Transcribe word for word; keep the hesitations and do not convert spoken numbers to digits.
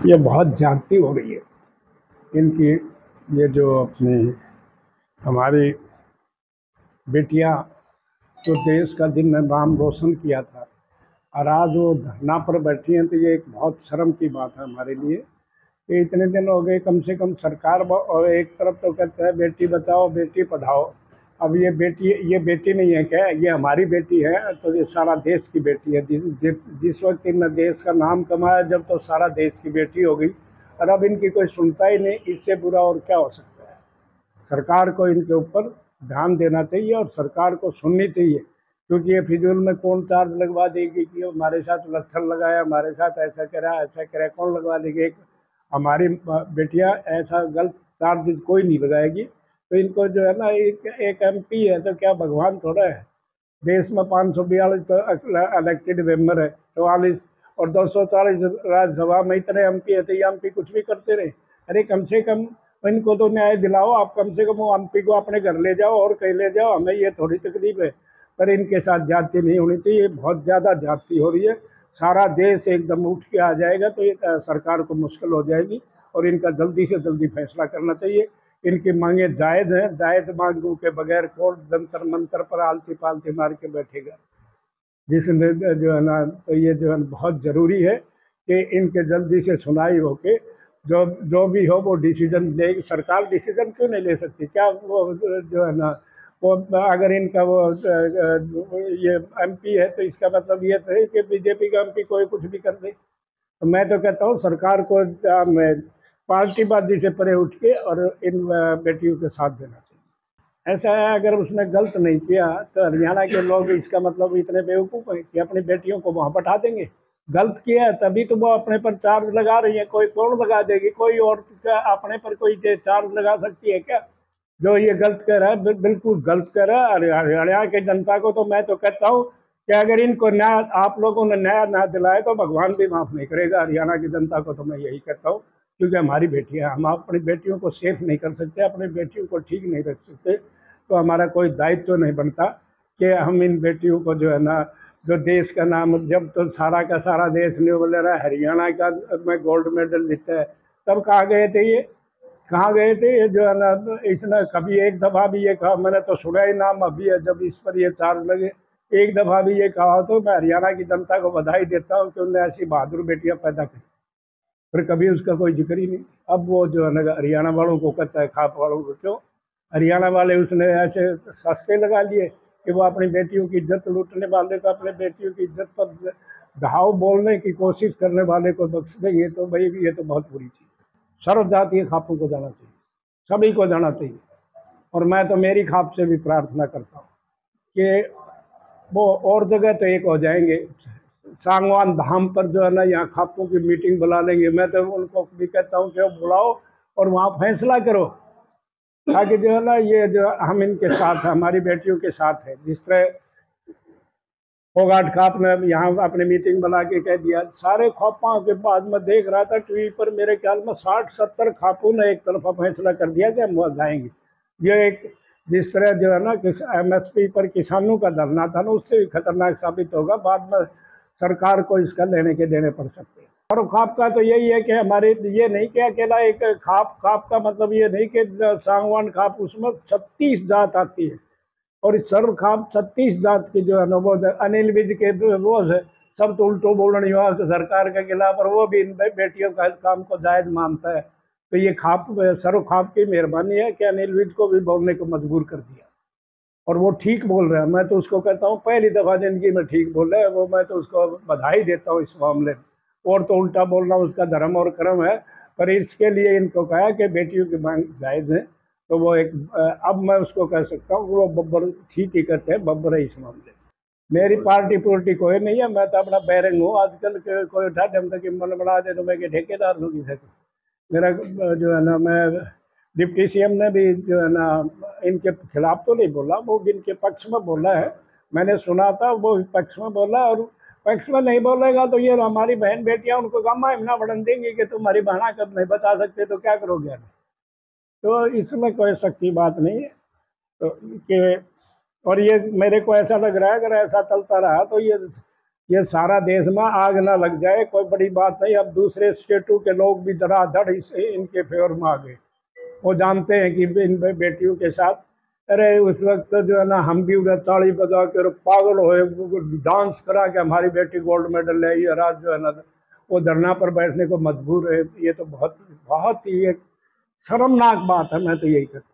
ये बहुत ज्यादती हो रही है इनकी। ये जो अपनी हमारी बेटियां जो देश का जिनने नाम रोशन किया था और आज वो धरना पर बैठी हैं, तो ये एक बहुत शर्म की बात है हमारे लिए कि इतने दिन हो गए। कम से कम सरकार ब- और एक तरफ तो कहता है बेटी बचाओ बेटी पढ़ाओ। अब ये बेटी ये बेटी नहीं है क्या, ये हमारी बेटी है। तो ये सारा देश की बेटी है। जिस जिस जिस वक्त इन देश का नाम कमाया जब, तो सारा देश की बेटी हो गई। और अब इनकी कोई सुनता ही नहीं। इससे बुरा और क्या हो सकता है। सरकार को इनके ऊपर ध्यान देना चाहिए और सरकार को सुननी चाहिए, क्योंकि ये फिजूल में कौन चार्ज लगवा देगी कि हमारे साथ लत्थर लगाया, हमारे साथ ऐसा करा ऐसा करा, कौन लगवा देगी। एक हमारी बेटियां ऐसा गलत चार्ज कोई नहीं लगाएगी। तो इनको जो है ना, एक, एक एमपी है तो क्या भगवान थोड़ा है। देश में पाँच सौ बयालीस तो इलेक्टेड मेंबर है, चौवालीस और दो सौ चालीस राज्यसभा में इतने एमपी है। तो ये एमपी कुछ भी करते रहे। अरे कम से कम इनको तो न्याय दिलाओ। आप कम से कम वो एमपी को अपने घर ले जाओ और कहीं ले जाओ, हमें ये थोड़ी तकलीफ है। पर इनके साथ ज्यादती नहीं होनी चाहिए, बहुत ज़्यादा ज्यादती हो रही है। सारा देश एकदम उठ के आ जाएगा तो ये सरकार को मुश्किल हो जाएगी। और इनका जल्दी से जल्दी फैसला करना चाहिए। इनकी मांगे जायज़ हैं। जायज़ मांगों के बगैर कोर्ट जंतर मंतर पर आलती पालती मार के बैठेगा। जिसमें जो है ना, तो ये जो है बहुत ज़रूरी है कि इनके जल्दी से सुनाई होके जो जो भी हो वो डिसीजन ले। सरकार डिसीजन क्यों नहीं ले सकती? क्या वो जो है ना, वो अगर इनका वो ये एमपी है तो इसका मतलब ये तो है कि बीजेपी का एमपी कोई कुछ भी कर दे। तो मैं तो कहता हूँ सरकार को आ, मैं पार्टीबाजी से परे उठ के और इन आ, बेटियों के साथ देना चाहिए। ऐसा है, अगर उसने गलत नहीं किया तो हरियाणा के लोग इसका मतलब इतने बेवकूफ़ हैं कि अपनी बेटियों को वहाँ बैठा देंगे। गलत किया है तभी तो वो अपने पर चार्ज लगा रही है। कोई कौन लगा देगी? कोई और का अपने पर कोई चार्ज लगा सकती है क्या? जो ये गलत कर रहा है, बिल- बिल्कुल गलत कर रहा है। हरि- हरियाणा की जनता को तो मैं तो कहता हूँ कि अगर इनको न्याय आप लोगों ने न्याय ना दिलाए तो भगवान भी माफ़ नहीं करेगा। हरियाणा की जनता को तो मैं यही कहता हूँ, क्योंकि हमारी बेटियां, हम अपनी बेटियों को सेफ नहीं कर सकते, अपनी बेटियों को ठीक नहीं रख सकते। तो हमारा कोई दायित्व तो नहीं बनता कि हम इन बेटियों को जो है ना, जो देश का नाम, जब तो सारा का सारा देश नहीं बोले रहा हरियाणा का में गोल्ड मेडल जीता है, तब कहाँ गए थे ये? कहाँ गए थे ये जो है ना? इसने कभी एक दफ़ा भी ये कहा? मैंने तो सुना ही नाम अभी है जब इस पर ये चार्ज लगे। एक दफ़ा भी ये कहा हो तो मैं हरियाणा की जनता को बधाई देता हूँ कि उन्होंने ऐसी बहादुर बेटियां पैदा की। फिर कभी उसका कोई जिक्र ही नहीं। अब वो जो है ना हरियाणा वालों को कहता है, खाप वालों को क्यों? हरियाणा वाले उसने ऐसे सस्ते लगा लिए कि वो अपनी बेटियों की इज्जत लूटने वाले को, अपने बेटियों की इज्जत पर घाव बोलने की कोशिश करने वाले को बख्श देंगे। तो भाई ये तो बहुत बुरी चीज़। सर्व जातीय खापों को जाना चाहिए, सभी को जाना चाहिए। और मैं तो मेरी खाप से भी प्रार्थना करता हूँ कि वो और जगह तो एक हो जाएंगे, सांगवान धाम पर जो है ना, यहाँ खापों की मीटिंग बुला लेंगे। मैं तो उनको भी कहता हूँ कि वो बुलाओ और वहाँ फैसला करो, ताकि जो है ना, ये जो हम इनके साथ हैं, हमारी बेटियों के साथ है। जिस तरह फोगाट खाप ने यहाँ अपनी मीटिंग बना के कह दिया, सारे खापों के बाद में देख रहा था टीवी पर, मेरे ख्याल में साठ सत्तर खापों ने एक तरफा फैसला कर दिया कि हम वहाँ जाएंगे। ये एक, जिस तरह जो है ना किस एमएसपी पर किसानों का धरना था ना, उससे भी खतरनाक साबित होगा। बाद में सरकार को इसका लेने के देने पड़ सकते हैं। और खाप का तो यही है कि हमारे, ये नहीं कि अकेला एक खाप, खाप का मतलब ये नहीं कि सांगवान खाप, उसमें छत्तीस जात आती है। और इस सर्व खाप छत्तीस जात की जो है ना, वो अनिल विज के वो है, सब तो उल्टो बोलने युवा सरकार के खिलाफ, और वो भी इन बेटियों का काम को जायज मानता है। तो ये खाप, सर्व खाप की मेहरबानी है कि अनिल विज को भी बोलने को मजबूर कर दिया। और वो ठीक बोल रहा है। मैं तो उसको कहता हूँ पहली दफ़ा ज़िंदगी में ठीक बोल रहा है वो। मैं तो उसको बधाई देता हूँ इस मामले में। और तो उल्टा बोलना उसका धर्म और कर्म है। पर इसके लिए इनको कहा कि बेटियों की मांग जायज़ है। तो वो एक, अब मैं उसको कह सकता हूँ कि वो बब्बर ठीक ही करते हैं, बब्बर है इस मामले में। मेरी पार्टी पुर्टी कोई नहीं है, मैं तो अपना बैरंग हूँ। आजकल के कोई उठा ढम तक मन बना दे तो मैं के ठेकेदार हूँ किसी को। मेरा जो है ना, मैं डिप्टी सीएम ने भी जो है ना इनके खिलाफ तो नहीं बोला, वो इनके पक्ष में बोला है। मैंने सुना था वो पक्ष में बोला। और पक्ष में नहीं बोलेगा तो ये हमारी बहन बेटियां उनको गम्मा इमना बढ़न देंगी कि तुम्हारी बहना कब नहीं बचा सकते तो क्या करोगे। तो इसमें कोई शक की बात नहीं है। तो कि, और ये मेरे को ऐसा लग रहा है अगर ऐसा चलता रहा तो ये ये सारा देश में आग ना लग जाए, कोई बड़ी बात नहीं। अब दूसरे स्टेटों के लोग भी धड़ाधड़ इसे इनके फेवर में आ गए। वो जानते हैं कि इन बेटियों के साथ, अरे उस वक्त जो है ना हम भी उधर ताली बजा के पागल होए, डांस करा के हमारी बेटी गोल्ड मेडल ले आई, रात जो है ना वो धरना पर बैठने को मजबूर है। ये तो बहुत बहुत ही एक शर्मनाक बात है। मैं तो यही कहता हूँ।